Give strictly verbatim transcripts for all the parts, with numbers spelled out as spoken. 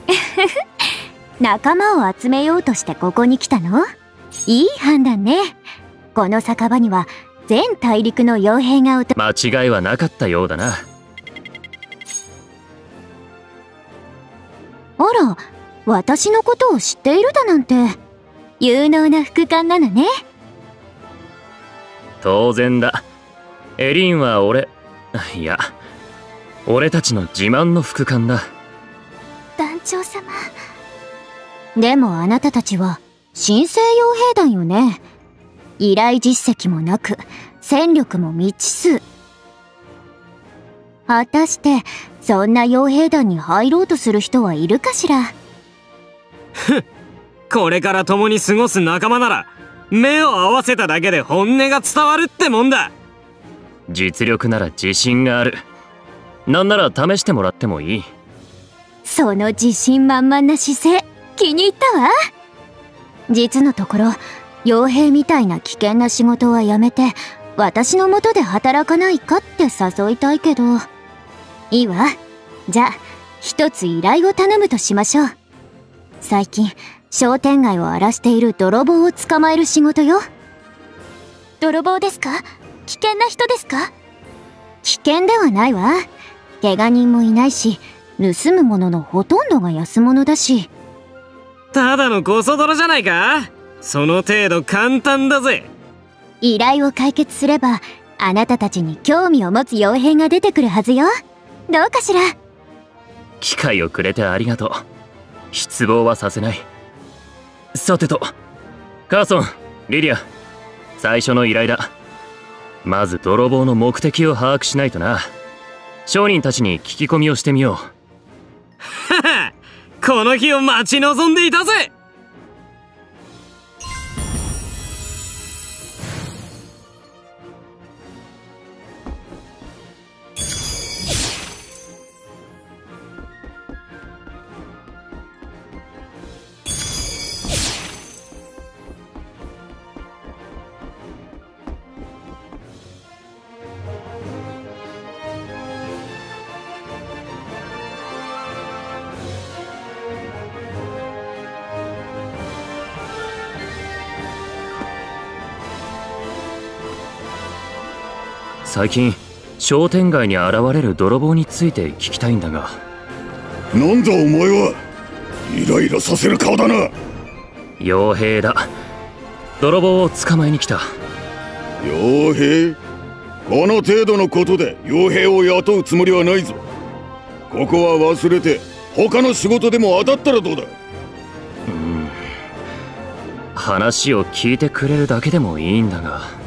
仲間を集めようとしてここに来たの？いい判断ね。この酒場には全大陸の傭兵がおと間違いはなかったようだな。 あら、私のことを知っているだなんて有能な副官なのね。 当然だ。エリンは俺いや俺たちの自慢の副官だ。 団長様。でもあなたたちは新生傭兵団よね。依頼実績もなく戦力も未知数。果たしてそんな傭兵団に入ろうとする人はいるかしら。 ふっ、これから共に過ごす仲間なら目を合わせただけで本音が伝わるってもんだ。 実力なら自信がある。なんなら試してもらってもいい。 その自信満々な姿勢気に入ったわ。実のところ傭兵みたいな危険な仕事はやめて私の下で働かないかって誘いたいけど。いいわ。じゃあ一つ依頼を頼むとしましょう。最近商店街を荒らしている泥棒を捕まえる仕事よ。泥棒ですか？危険な人ですか？危険ではないわ。怪我人もいないし盗むもののほとんどが安物だし。 ただのコソ泥じゃないか。その程度簡単だぜ。 依頼を解決すればあなたたちに興味を持つ傭兵が出てくるはずよ。どうかしら。 機会をくれてありがとう。失望はさせない。さてとカーソン、リリア、最初の依頼だ。まず泥棒の目的を把握しないとな。商人たちに聞き込みをしてみよう。はは、この日を待ち望んでいたぜ。 最近商店街に現れる泥棒について聞きたいんだが。 なんだお前は。イライラさせる顔だな。 傭兵だ。泥棒を捕まえに来た。 傭兵？この程度のことで傭兵を雇うつもりはないぞ。ここは忘れて他の仕事でも当たったらどうだ。 うん、話を聞いてくれるだけでもいいんだが。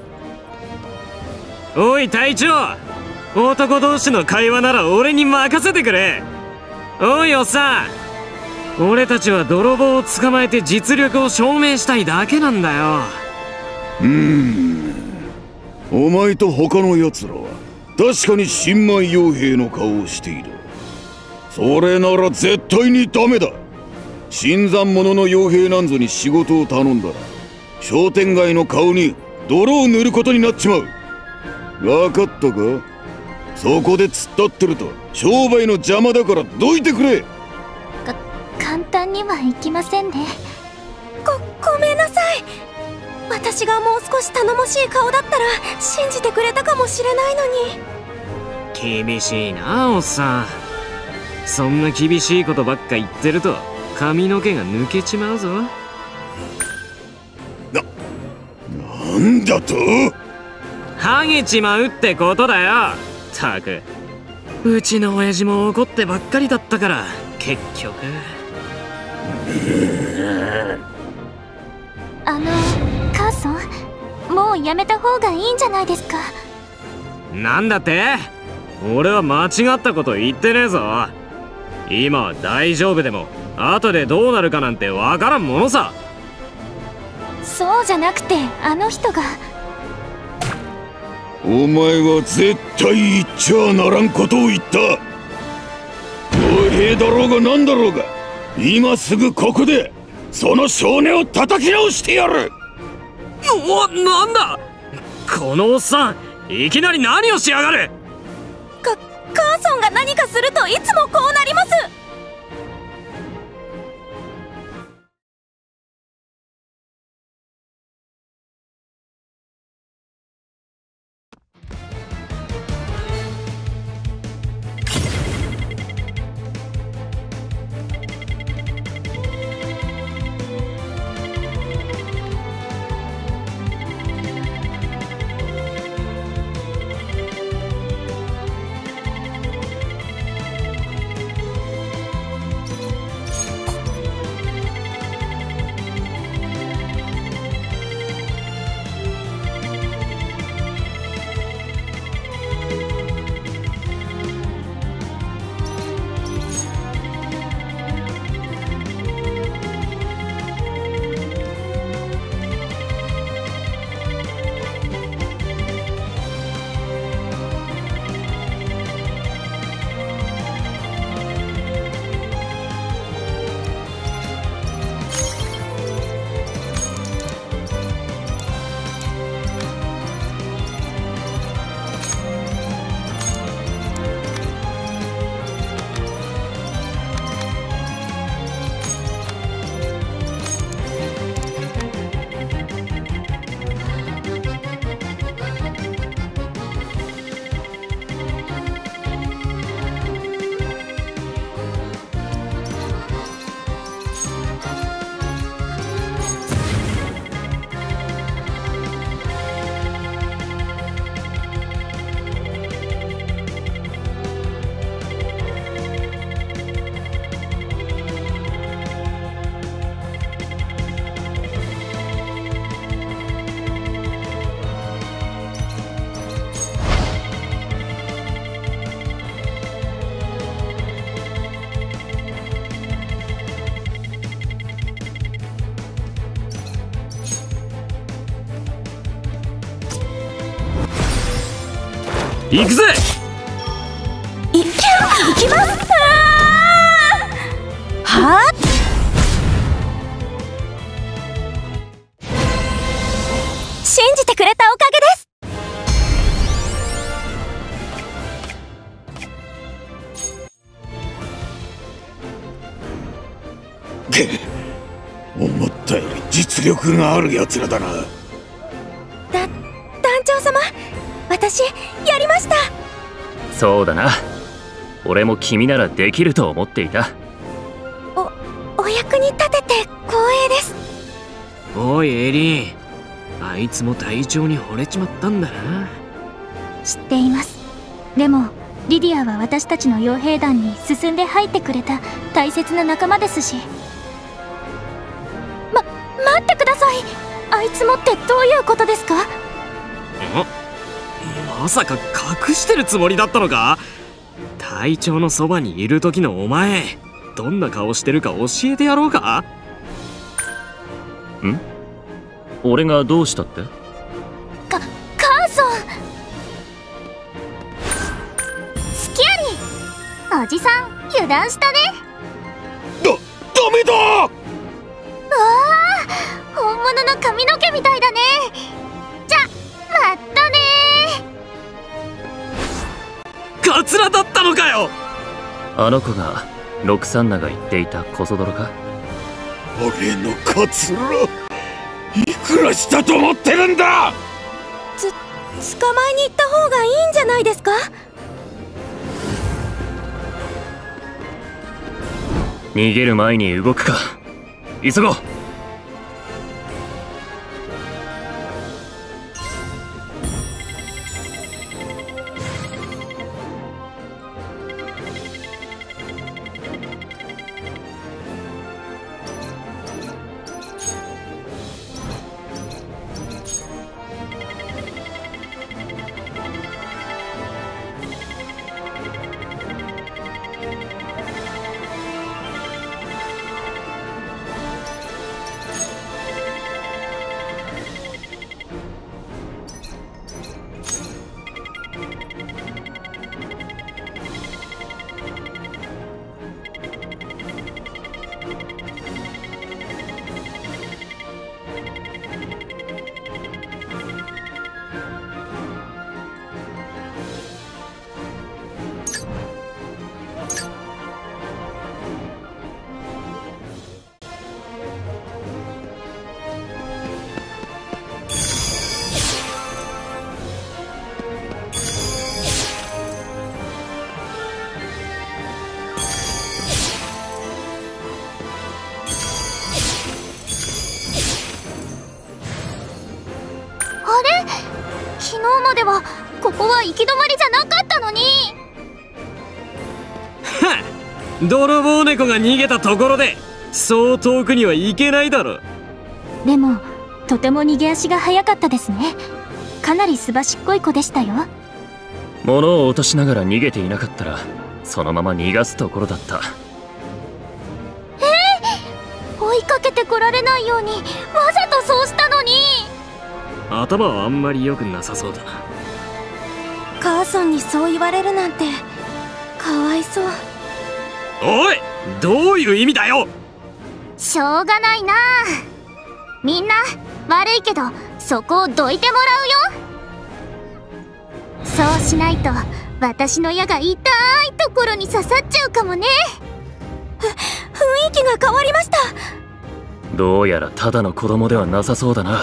おい隊長、男同士の会話なら俺に任せてくれ。おいおっさん、俺たちは泥棒を捕まえて実力を証明したいだけなんだよ。 うーん、お前と他のやつらは確かに新米傭兵の顔をしている。それなら絶対にダメだ。新参者の傭兵なんぞに仕事を頼んだら商店街の顔に泥を塗ることになっちまう。分かったか？そこで突っ立ってると商売の邪魔だからどいてくれ。 か簡単にはいきませんね。ごごめんなさい。私がもう少し頼もしい顔だったら信じてくれたかもしれないのに。厳しいなおっさん。そんな厳しいことばっか言ってると髪の毛が抜けちまうぞ。 な、なんだと？ ハゲちまうってことだよ。ったくうちの親父も怒ってばっかりだったから結局。 あのカーソン、もうやめた方がいいんじゃないですか。 なんだって？俺は間違ったこと言ってねえぞ。今は大丈夫でも後でどうなるかなんてわからんものさ。 そうじゃなくてあの人が。 お前は絶対言っちゃならんことを言った。傭兵だろうが何だろうが今すぐここでその少年を叩き直してやる。 お、なんだこのおっさん、いきなり何をしやがる。 かカーソンが何かするといつもこうなります。 行くぜ。 い、行きます。はあ。信じてくれたおかげです。 げ思ったより実力があるやつらだな。 だ団長様、私やりました。 そうだな、俺も君ならできると思っていた。 おお役に立てて光栄です。 おいエリー、あいつも隊長に惚れちまったんだな。 知っています。でもリディアは私たちの傭兵団に進んで入ってくれた大切な仲間ですし。ま、待ってください。あいつもってどういうことですか？ ん？まさか隠してるつもりだったのか？隊長のそばにいる時のお前、どんな顔してるか教えてやろうか？ ん？俺がどうしたって？ か、カーソン。スキアリー、おじさん油断したね。 だ、ダメだ。 わあ、本物の髪の毛みたいだね。じゃ、またね。 カツラだったのかよ。 あの子がロクサンナが言っていたコソ泥か？ 俺のカツラいくらしたと思ってるんだ。 つ、捕まえに行った方がいいんじゃないですか？ 逃げる前に動くか。急ごう。 昨日まではここは行き止まりじゃなかったのに。 はっ、泥棒猫が逃げたところでそう遠くには行けないだろ。 でもとても逃げ足が速かったですね。かなりすばしっこい子でしたよ。 物を落としながら逃げていなかったらそのまま逃がすところだった。 えー、追いかけてこられないようにわざとそうしたのに。 頭はあんまり良くなさそうだな。 母さんにそう言われるなんてかわいそう。 おい、どういう意味だよ。 しょうがないな。みんな悪いけどそこをどいてもらうよ。そうしないと私の矢が痛いところに刺さっちゃうかもね。ふ、雰囲気が変わりました。 どうやらただの子供ではなさそうだな。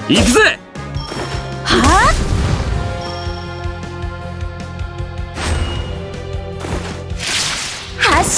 行くぜ。 はあ、発射。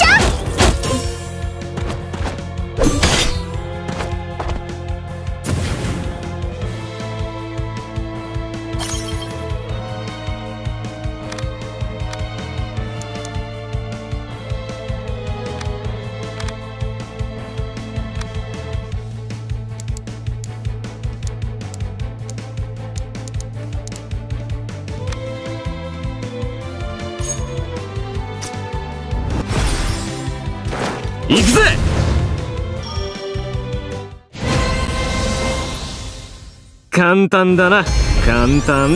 行くぜ。簡単だな、簡単。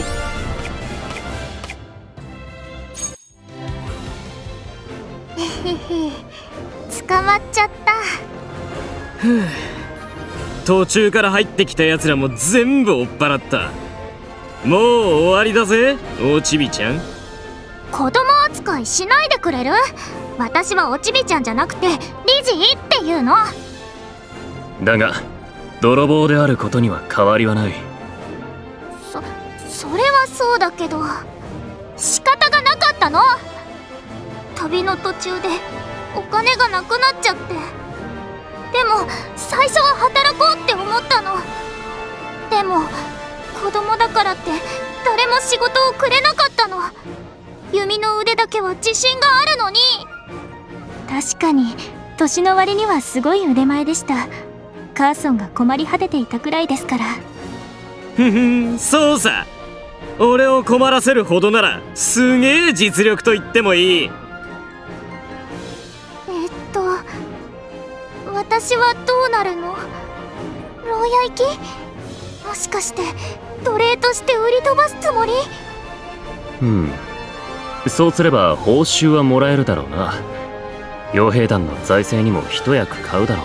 捕まっちゃった。 ふう、途中から入ってきたやつらも全部追っ払った。もう終わりだぜ、おちびちゃん。 子供扱いしないでくれる？私はおちびちゃんじゃなくてリジーっていうの。 だが泥棒であることには変わりはない。 そそれはそうだけど仕方がなかったの。旅の途中でお金がなくなっちゃって。でも最初は働こうって思ったの。でも子供だからって誰も仕事をくれなかったの。弓の腕だけは自信があるのに。確かに年の割にはすごい腕前でした。カーソンが困り果てていたくらいですから。 ふふん、そうさ。俺を困らせるほどならすげえ実力と言ってもいい。 えっと私はどうなるの？牢屋行き？もしかして奴隷として売り飛ばすつもり？ うん、そうすれば報酬はもらえるだろうな。傭兵団の財政にも一役買うだろ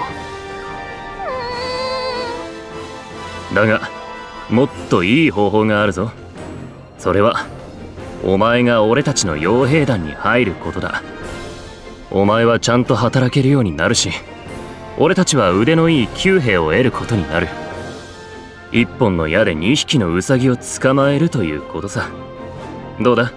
う。だがもっといい方法があるぞ。それはお前が俺たちの傭兵団に入ることだ。お前はちゃんと働けるようになるし、俺たちは腕のいい弓兵を得ることになる。一本の矢で二匹のウサギを捕まえるということさ。どうだ？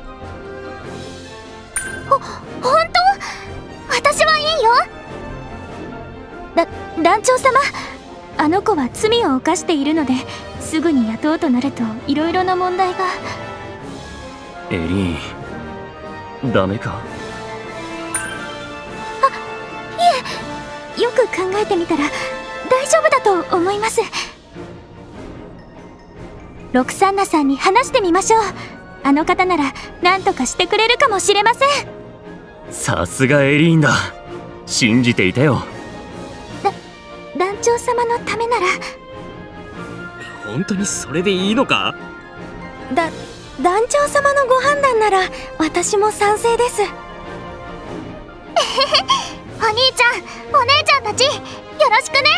ほ、本当？私はいいよ。だ、団長様、あの子は罪を犯しているのですぐに雇うとなるといろいろな問題が。 エリーン、ダメか？ あ、いえ、よく考えてみたら大丈夫だと思います。ロクサンナさんに話してみましょう。あの方なら何とかしてくれるかもしれません。 さすがエリーンだ。信じていたよ。 だ、団長様のためなら。 本当にそれでいいのか？ だ、団長様のご判断なら私も賛成です。お兄ちゃん、お姉ちゃんたち、よろしくね。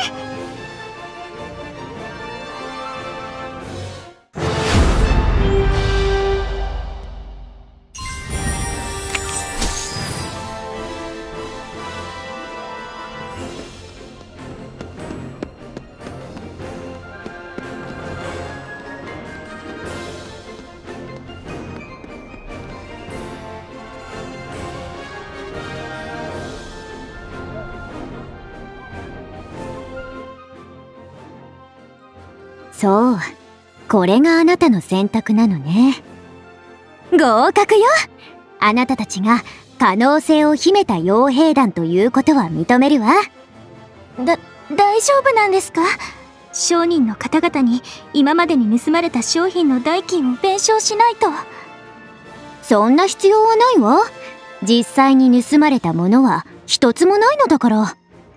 そう、これがあなたの選択なのね。合格よ。あなたたちが可能性を秘めた傭兵団ということは認めるわ。だ、大丈夫なんですか？商人の方々に今までに盗まれた商品の代金を弁償しないと。そんな必要はないわ。実際に盗まれたものは一つもないのだから。うん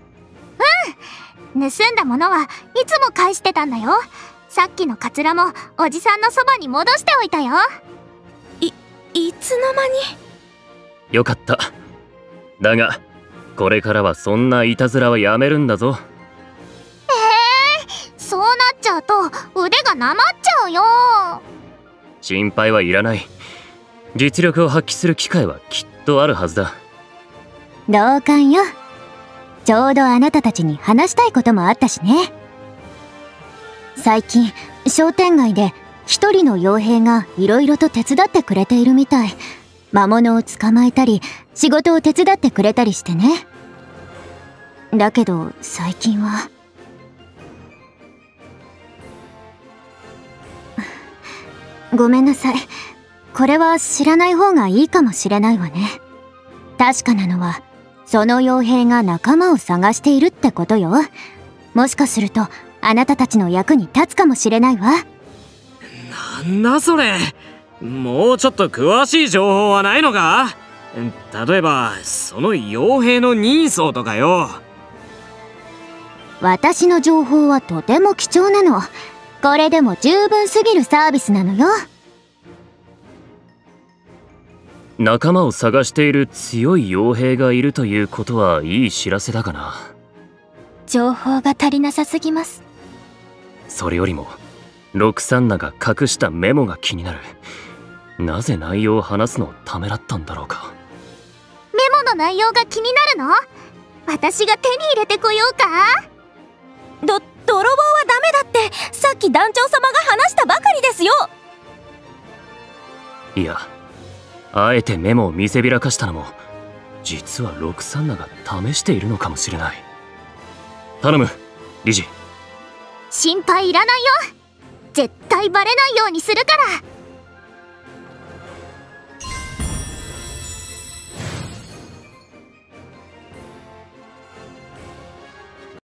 、盗んだものはいつも返してたんだよ。さっきのカツラもおじさんのそばに戻しておいたよ。い、いつの間に。 よかった。だがこれからはそんないたずらはやめるんだぞ。 えー、そうなっちゃうと腕がなまっちゃうよ。 心配はいらない。実力を発揮する機会はきっとあるはずだ。 同感よ。ちょうどあなたたちに話したいこともあったしね。最近商店街で一人の傭兵がいろいろと手伝ってくれているみたい。魔物を捕まえたり仕事を手伝ってくれたりしてね。だけど最近はごめんなさい。これは知らない方がいいかもしれないわね。確かなのはその傭兵が仲間を探しているってことよ。もしかするとあなたたちの役に立つかもしれないわ。 なんだそれ。もうちょっと詳しい情報はないのか？例えばその傭兵の人相とかよ。 私の情報はとても貴重なの。これでも十分すぎるサービスなのよ。 仲間を探している強い傭兵がいるということはいい知らせだがな。 情報が足りなさすぎます。 それよりもロクサンナが隠したメモが気になる。なぜ内容を話すのをためらったんだろうか。 メモの内容が気になるの？私が手に入れてこようか？ど、泥棒はダメだってさっき団長様が話したばかりですよ。 いや、あえてメモを見せびらかしたのも実はロクサンナが試しているのかもしれない。頼む、リジ。 心配いらないよ。絶対バレないようにするから。